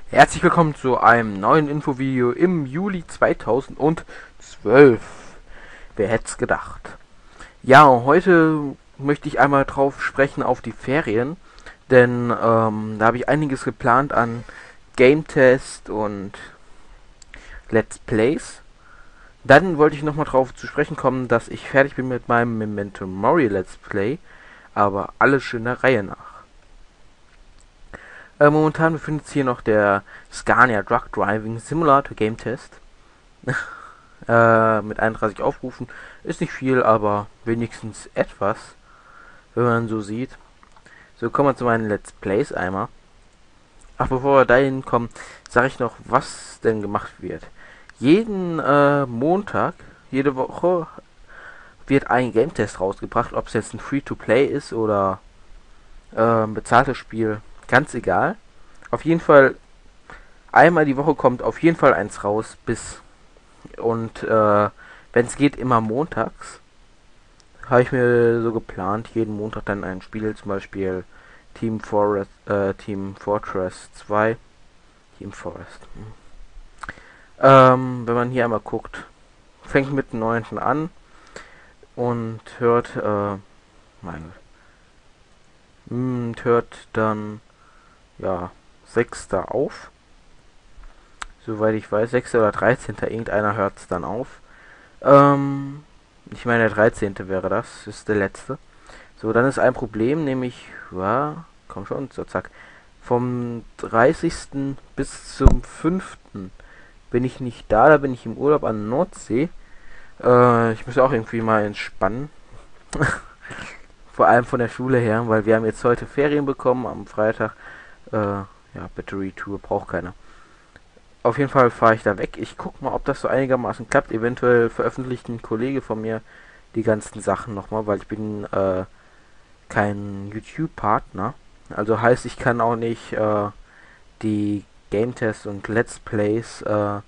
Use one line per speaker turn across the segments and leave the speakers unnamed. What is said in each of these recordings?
Herzlich willkommen zu einem neuen Infovideo im Juli 2012. Wer hätte es gedacht? Ja, heute möchte ich einmal drauf sprechen auf die Ferien, denn da habe ich einiges geplant an Game Test und Let's Plays. Dann wollte ich nochmal drauf zu sprechen kommen, dass ich fertig bin mit meinem Memento Mori Let's Play, aber alles schön der Reihe nach. Momentan befindet sich hier noch der Scania Drug Driving Simulator Game Test. Mit 31 Aufrufen. Ist nicht viel, aber wenigstens etwas, wenn man so sieht. So, kommen wir zu meinen Let's Plays einmal. Ach, bevor wir dahin kommen, sage ich noch, was denn gemacht wird. Jeden Montag, jede Woche, wird ein Game Test rausgebracht, ob es jetzt ein Free-to-Play ist oder bezahltes Spiel. Ganz egal. Auf jeden Fall, einmal die Woche kommt auf jeden Fall eins raus, und wenn es geht, immer montags. Habe ich mir so geplant, jeden Montag dann ein Spiel, zum Beispiel Team Fortress 2. Team Forest. Wenn man hier einmal guckt, fängt mit dem 9. an und hört dann, ja, 6. auf. Soweit ich weiß, 6. oder 13. Irgendeiner hört es dann auf. Ich meine, der 13. wäre das. Ist der letzte. So, dann ist ein Problem, nämlich, ja, komm schon, so, zack. Vom 30. bis zum 5. bin ich nicht da. Da bin ich im Urlaub an der Nordsee. Ich muss auch irgendwie mal entspannen. Vor allem von der Schule her, weil wir haben jetzt heute Ferien bekommen am Freitag. Ja, Battery Tour braucht keiner. Auf jeden Fall fahre ich da weg. Ich guck mal, ob das so einigermaßen klappt. Eventuell veröffentlicht ein Kollege von mir die ganzen Sachen nochmal, weil ich bin kein YouTube-Partner. Also heißt, ich kann auch nicht die Game Tests und Let's Plays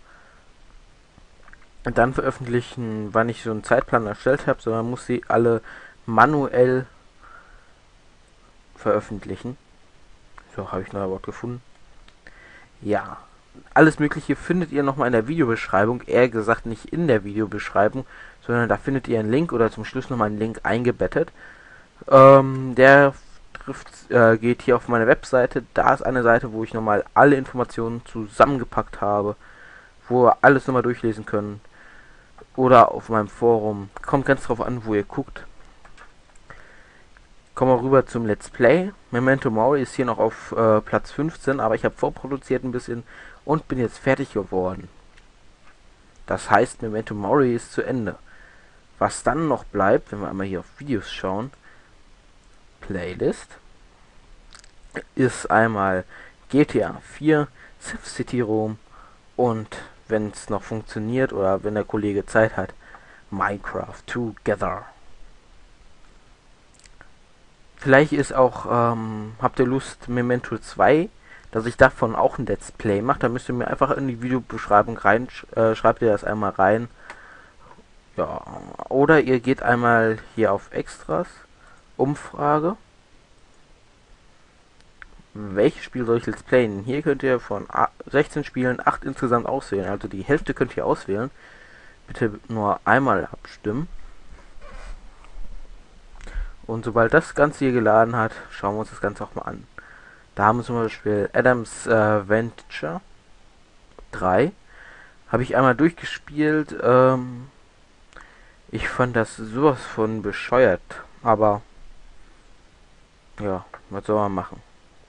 dann veröffentlichen, wann ich so einen Zeitplan erstellt habe, sondern muss sie alle manuell veröffentlichen. So, habe ich noch ein Wort gefunden. Ja, alles Mögliche findet ihr nochmal in der Videobeschreibung. Eher gesagt nicht in der Videobeschreibung, sondern da findet ihr einen Link oder zum Schluss nochmal einen Link eingebettet. Der geht hier auf meine Webseite. Da ist eine Seite, wo ich nochmal alle Informationen zusammengepackt habe, wo ihr alles nochmal durchlesen könnt. Oder auf meinem Forum. Kommt ganz drauf an, wo ihr guckt. Kommen wir rüber zum Let's Play. Memento Mori ist hier noch auf Platz 15, aber ich habe vorproduziert ein bisschen und bin jetzt fertig geworden. Das heißt, Memento Mori ist zu Ende. Was dann noch bleibt, wenn wir einmal hier auf Videos schauen, Playlist, ist einmal GTA 4, Civ City Rome und, wenn es noch funktioniert oder wenn der Kollege Zeit hat, Minecraft Together. Vielleicht ist auch, habt ihr Lust, Memento 2, dass ich davon auch ein Let's Play mache. Da müsst ihr mir einfach in die Videobeschreibung rein, schreibt ihr das einmal rein. Ja, oder ihr geht einmal hier auf Extras, Umfrage. Welches Spiel soll ich Let's Playen? Hier könnt ihr von 16 Spielen 8 insgesamt auswählen. Also die Hälfte könnt ihr auswählen. Bitte nur einmal abstimmen. Und sobald das Ganze hier geladen hat, schauen wir uns das Ganze auch mal an. Da haben wir zum Beispiel Adam's Venture 3. Habe ich einmal durchgespielt. Ich fand das sowas von bescheuert. Aber ja, was soll man machen?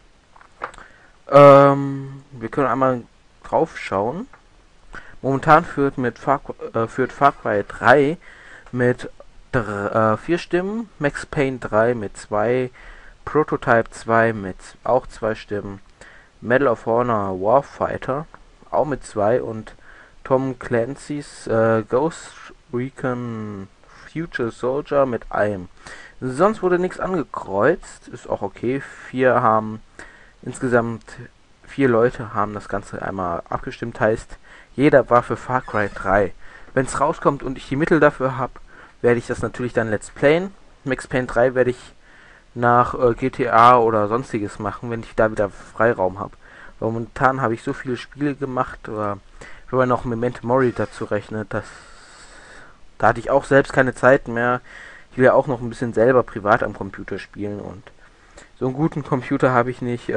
Wir können einmal drauf schauen. Momentan führt Far Cry 3 mit 4 Stimmen, Max Payne 3 mit 2, Prototype 2 mit auch 2 Stimmen, Medal of Honor Warfighter auch mit 2 und Tom Clancy's Ghost Recon Future Soldier mit einem. Sonst wurde nichts angekreuzt, ist auch okay. Insgesamt 4 Leute haben das Ganze einmal abgestimmt, heißt, jeder war für Far Cry 3. Wenn es rauskommt und ich die Mittel dafür habe, werde ich das natürlich dann Let's Playen. Max Payne 3 werde ich nach GTA oder sonstiges machen, wenn ich da wieder Freiraum habe. Momentan habe ich so viele Spiele gemacht, oder wenn man noch Memento Mori dazu rechnet, da hatte ich auch selbst keine Zeit mehr. Ich will ja auch noch ein bisschen selber privat am Computer spielen und so einen guten Computer habe ich nicht,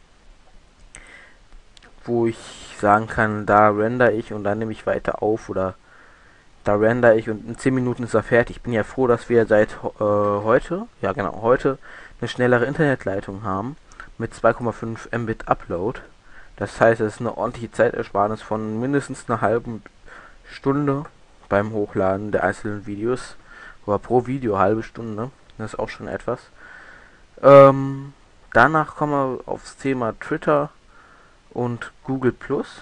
wo ich sagen kann, da render ich und dann nehme ich weiter auf oder da render ich und in 10 Minuten ist er fertig. Ich bin ja froh, dass wir seit heute, ja genau, heute eine schnellere Internetleitung haben mit 2,5 Mbit Upload. Das heißt, es ist eine ordentliche Zeitersparnis von mindestens einer halben Stunde beim Hochladen der einzelnen Videos. Oder pro Video halbe Stunde. Das ist auch schon etwas. Danach kommen wir aufs Thema Twitter und Google Plus.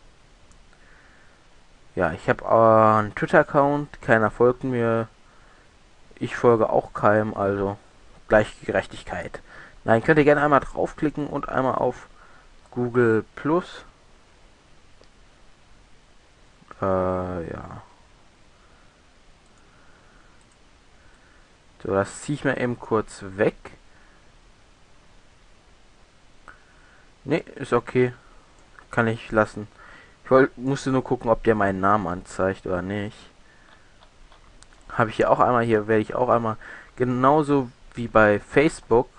Ja, ich habe einen Twitter-Account, keiner folgt mir. Ich folge auch keinem, also Gleichgerechtigkeit. Nein, könnt ihr gerne einmal draufklicken und einmal auf Google Plus. Ja. So, das ziehe ich mir eben kurz weg. Ne, ist okay. Kann ich lassen. Musste nur gucken, ob der meinen Namen anzeigt oder nicht. Habe ich hier auch einmal, hier werde ich auch einmal, genauso wie bei Facebook,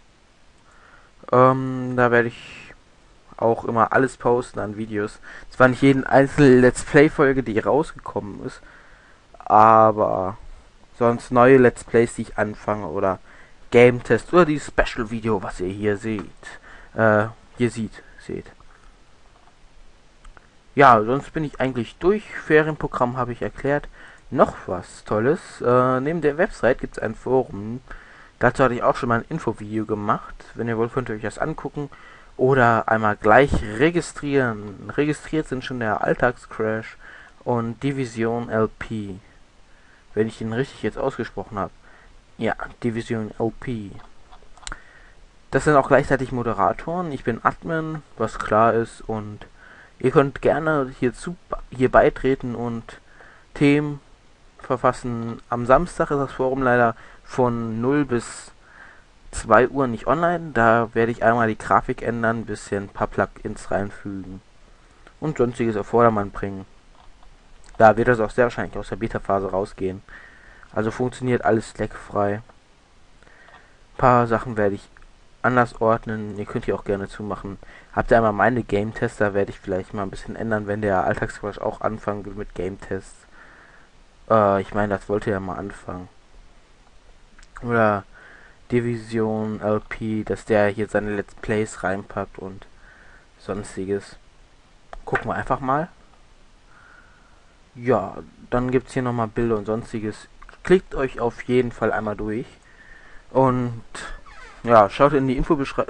da werde ich auch immer alles posten an Videos. Zwar nicht jeden einzelnen Let's Play Folge, die rausgekommen ist, aber sonst neue Let's Plays, die ich anfange oder Game Test oder die Special Video, was ihr hier seht. Seht. Ja, sonst bin ich eigentlich durch. Ferienprogramm habe ich erklärt. Noch was Tolles. Neben der Website gibt es ein Forum. Dazu hatte ich auch schon mal ein Infovideo gemacht. Wenn ihr wollt, könnt ihr euch das angucken. Oder einmal gleich registrieren. Registriert sind schon der Alltagscrash und Division LP. Wenn ich den richtig jetzt ausgesprochen habe. Ja, Division LP. Das sind auch gleichzeitig Moderatoren. Ich bin Admin, was klar ist. Und ihr könnt gerne hier beitreten und Themen verfassen. Am Samstag ist das Forum leider von 0 bis 2 Uhr nicht online. Da werde ich einmal die Grafik ändern, ein bisschen ein paar Plugins reinfügen und sonstiges auf Vordermann bringen. Da wird das auch sehr wahrscheinlich aus der Beta-Phase rausgehen. Also funktioniert alles leckfrei. Ein paar Sachen werde ich anders ordnen. Ihr könnt hier auch gerne zumachen. Habt ihr einmal meine Game-Tester, werde ich vielleicht mal ein bisschen ändern, wenn der Alltagscrash auch anfangen will mit Game-Tests. Ich meine, das wollte ja mal anfangen. Oder Division LP, dass der hier seine Let's Plays reinpackt und sonstiges. Gucken wir einfach mal. Ja, dann gibt es hier nochmal Bilder und sonstiges. Klickt euch auf jeden Fall einmal durch. Und ja, schaut in die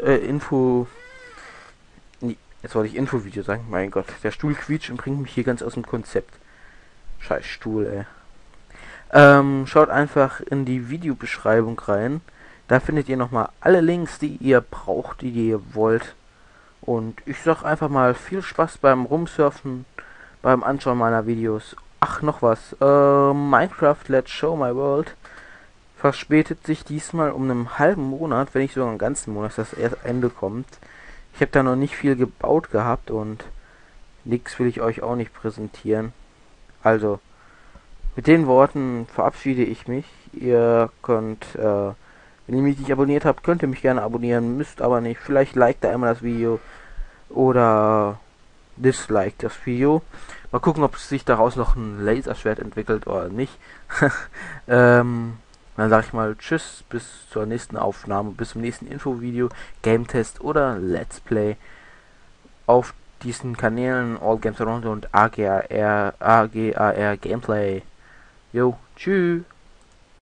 jetzt wollte ich Infovideo sagen. Mein Gott, der Stuhl quietscht und bringt mich hier ganz aus dem Konzept. Scheiß Stuhl, ey. Schaut einfach in die Videobeschreibung rein. Da findet ihr nochmal alle Links, die ihr braucht, die ihr wollt. Und ich sag einfach mal viel Spaß beim Rumsurfen, beim Anschauen meiner Videos. Ach, noch was. Minecraft Let's Show My World verspätet sich diesmal um einen halben Monat, wenn nicht sogar einen ganzen Monat, dass das erst Ende kommt. Ich habe da noch nicht viel gebaut gehabt und nichts will ich euch auch nicht präsentieren. Also, mit den Worten verabschiede ich mich. Ihr könnt, wenn ihr mich nicht abonniert habt, könnt ihr mich gerne abonnieren, müsst aber nicht. Vielleicht liked da einmal das Video oder disliked das Video. Mal gucken, ob sich daraus noch ein Laserschwert entwickelt oder nicht. Dann sage ich mal tschüss, bis zur nächsten Aufnahme, bis zum nächsten Infovideo, Game Test oder Let's Play auf diesen Kanälen All Games Around und AGAR Gameplay. Jo, tschüss.